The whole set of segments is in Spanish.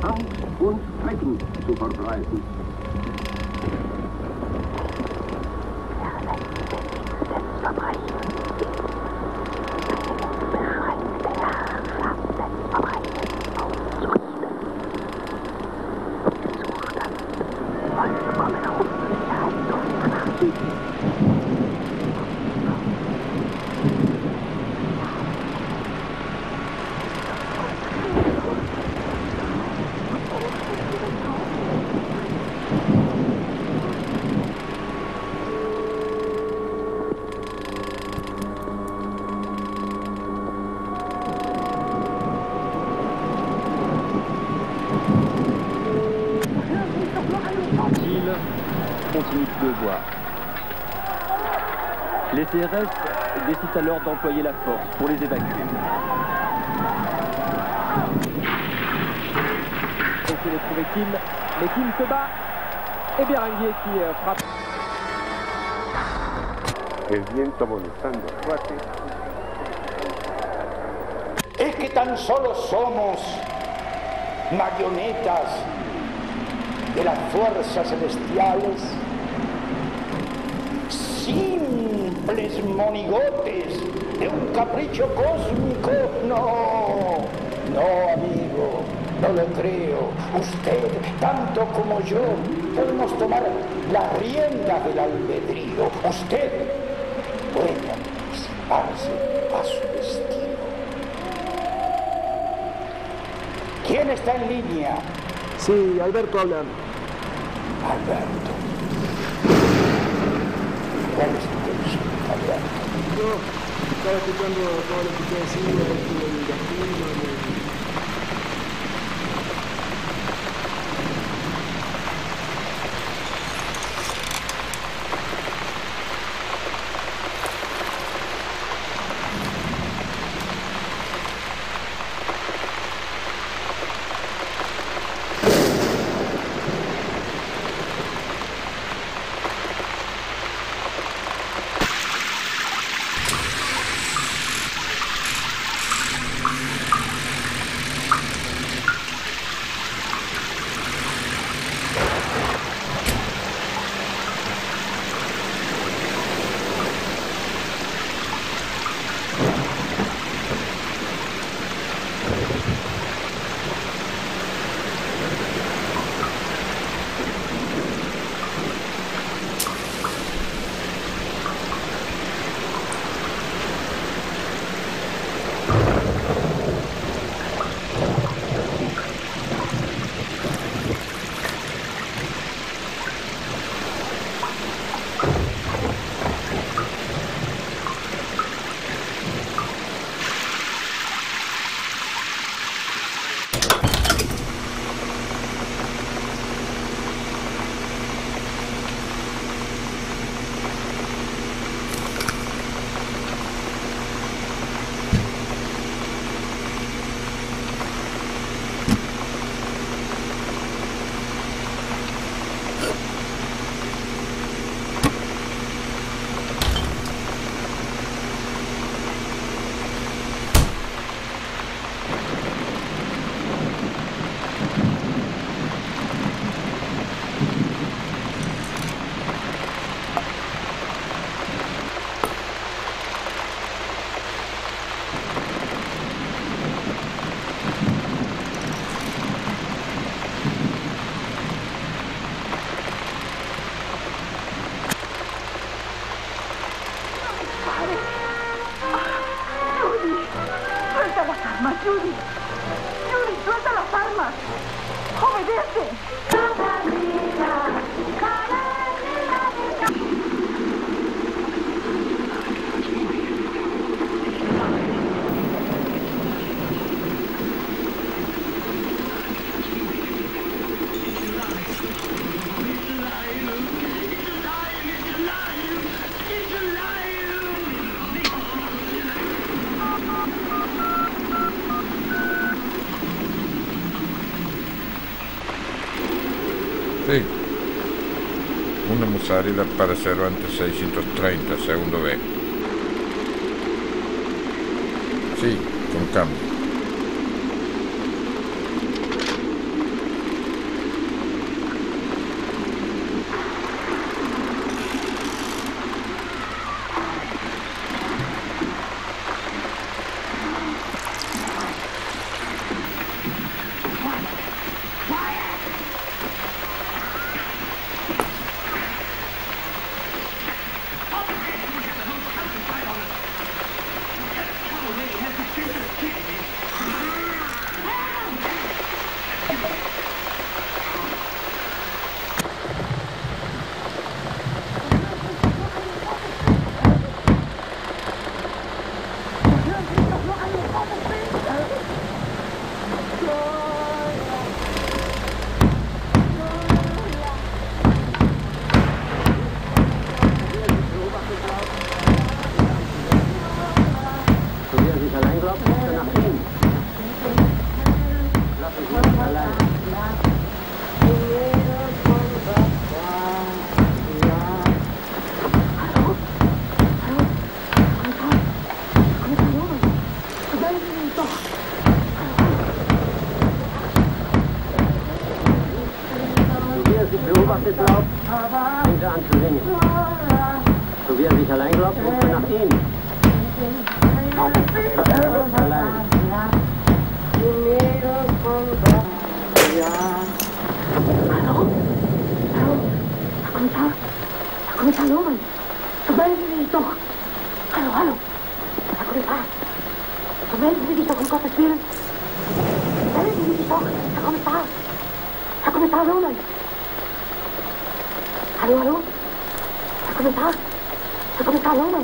Angst und Schrecken zu verbreiten. Continue de pleuvoir. Les CRS décident alors d'employer la force pour les évacuer. Essayer de trouver Kim, mais Kim se bat. Et Berenguer qui frappe. El viento molestando. Es que tan solo somos marionetas de las fuerzas celestiales, simples monigotes de un capricho cósmico. No, amigo, no lo creo. Usted, tanto como yo, podemos tomar las riendas del albedrío. Usted puede anticiparse a su destino. ¿Quién está en línea? Sí, Alberto habla. Alberto. ¿Cuál es tu intención, Alberto? Yo estaba escuchando todo lo que usted decía, el destino, Judy, suelta las armas. Obedece. Sí, una musarida para Cervantes 630, segundo B. Sí, con cambio. beobachtet glaubt, fängt er an zu singen. So wie er sich allein glaubt, ruft er nach ihm. Allein. Hallo? Hallo? Herr Kommissar Lohmann, so melden Sie sich doch. Hallo? Herr Kommissar, so melden Sie sich doch, um Gottes Willen. Melden Sie sich doch, Herr Kommissar. Herr Kommissar Lohmann. Hallo? Herr Kommissar Lohmann.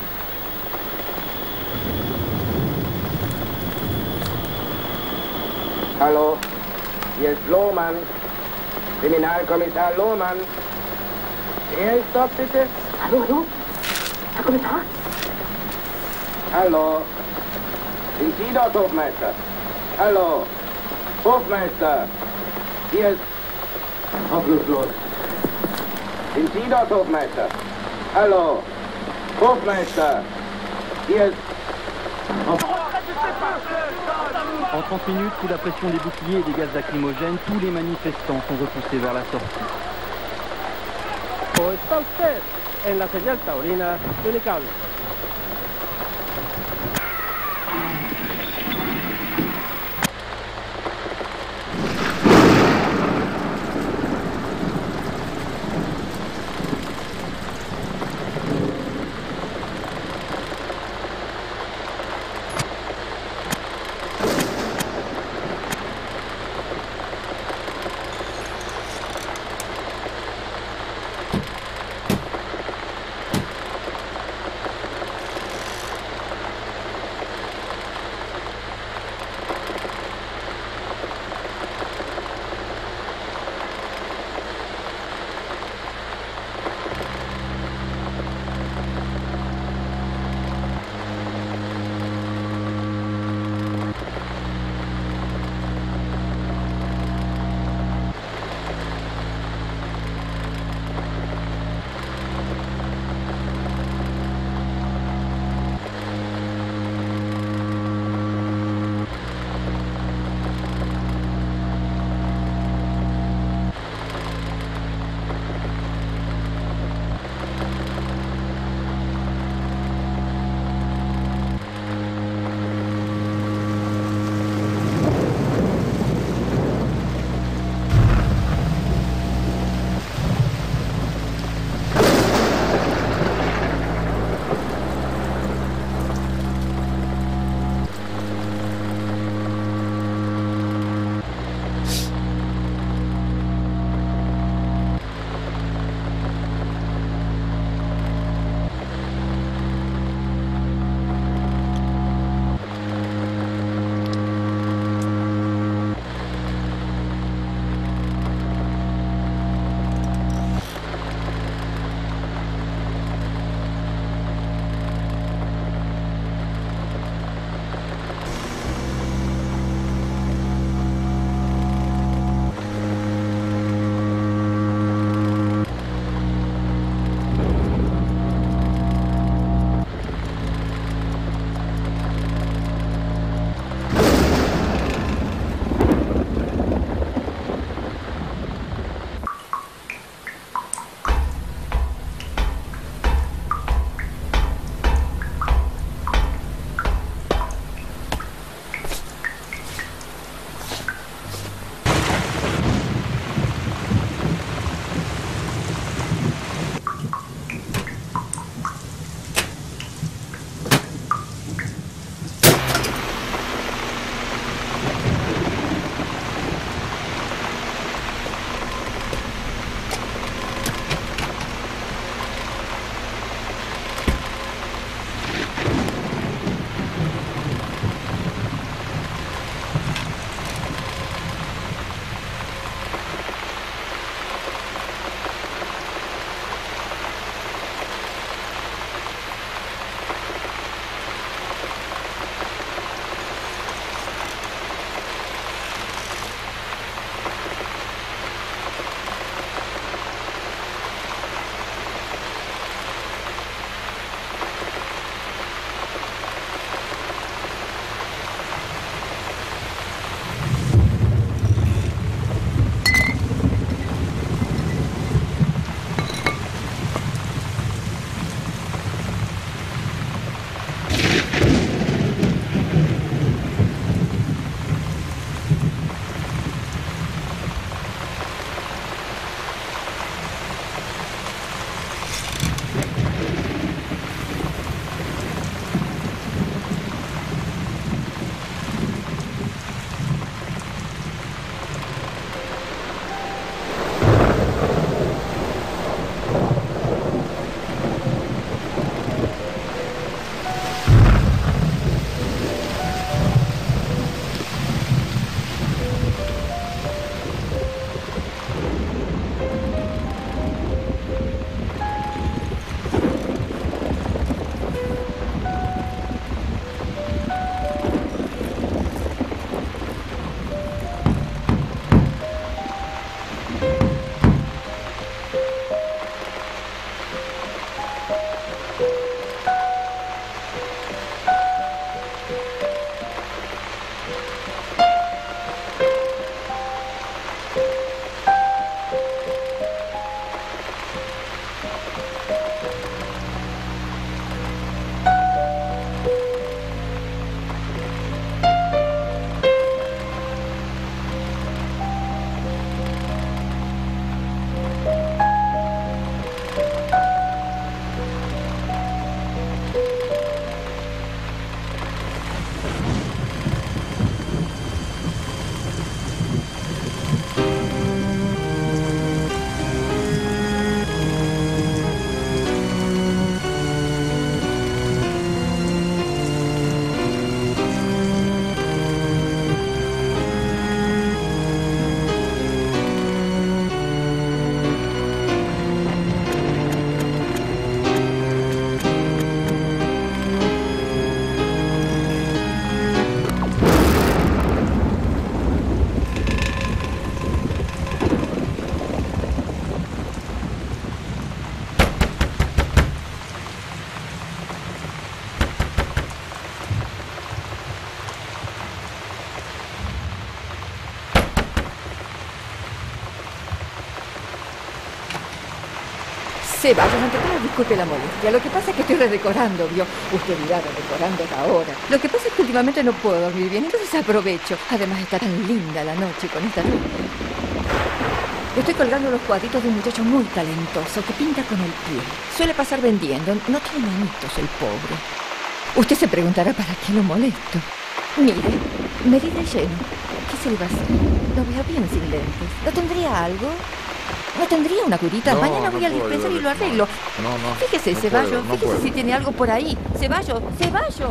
Hallo, hier ist Lohmann, Kriminalkommissar Lohmann. Wer ist dort bitte? Hallo? Herr Kommissar? Hallo, sind Sie dort, Hofmeister? Hallo, Hofmeister, hier ist... Hoffnungslos. Sind Sie dort, Hofmeister? Hallo, Hofmeister, hier ist... En 30 minutes, sous la pression des boucliers et des gaz lacrymogènes, tous les manifestants sont repoussés vers la sortie. ¿O está usted en la señal taurina de Unicable? Ceballos, ante todo, disculpe la molestia. Lo que pasa es que estoy redecorando, ¿vio? Usted dirá redecorando ahora. Lo que pasa es que últimamente no puedo dormir bien, entonces aprovecho. Además está tan linda la noche con esta luz. Estoy colgando los cuadritos de un muchacho muy talentoso que pinta con el pie. Suele pasar vendiendo. No tiene manitos el pobre. Usted se preguntará para qué lo molesto. Mire, me di de lleno. ¿Qué se le va a hacer? Lo veo bien sin lentes. ¿No tendría algo? ¿No tendría una curita? No, mañana no voy al puedo, dispensario y lo arreglo. No. Fíjese, no Ceballos, puedo, no fíjese puedo. si tiene algo por ahí. Ceballos, Ceballos.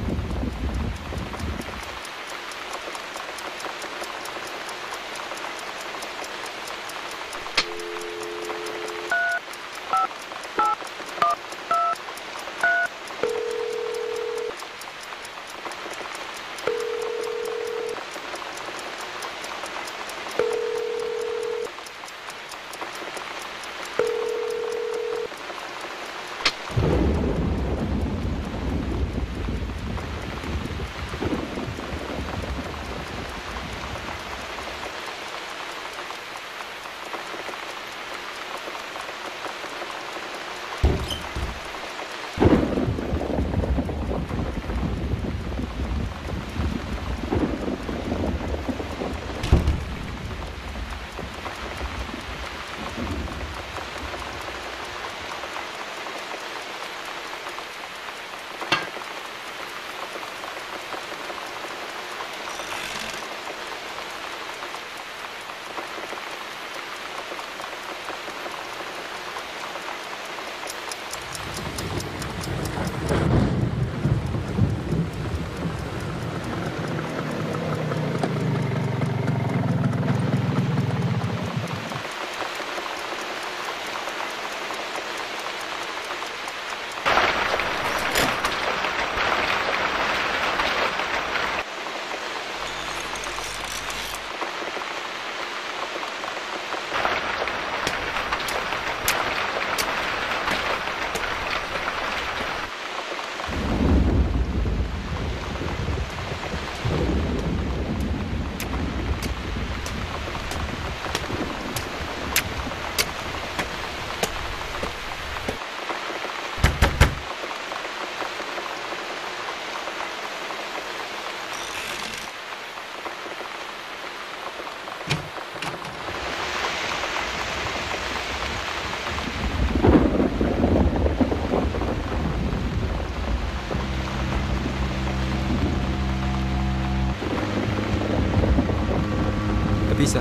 Pisa.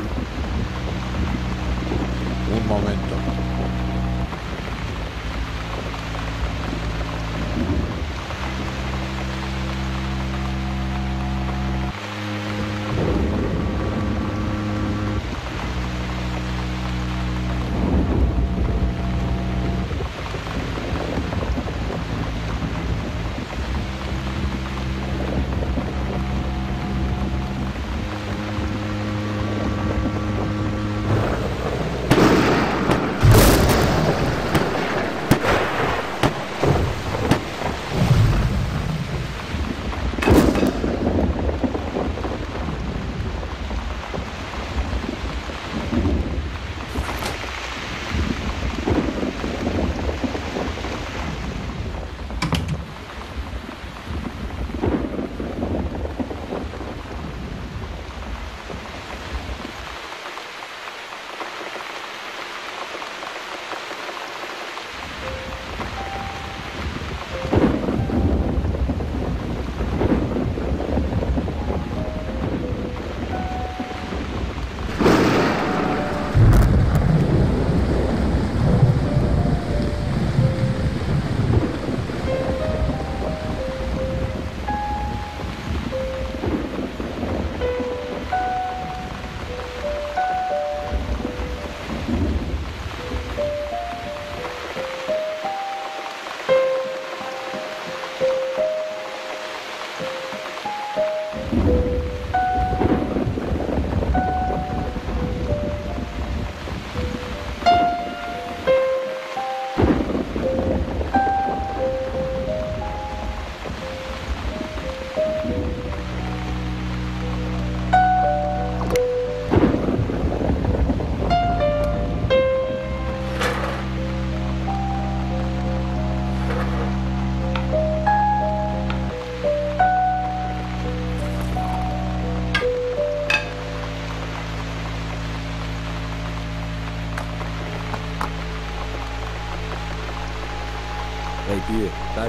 Un momento. pibe, dale.